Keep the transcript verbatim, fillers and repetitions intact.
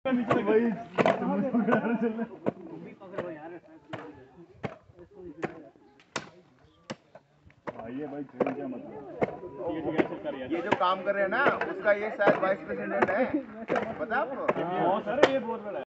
ये जो काम कर रहे हैं ना उसका ये शायद वाइस प्रेसिडेंट है, पता आपको? सर ये बहुत बड़ा है।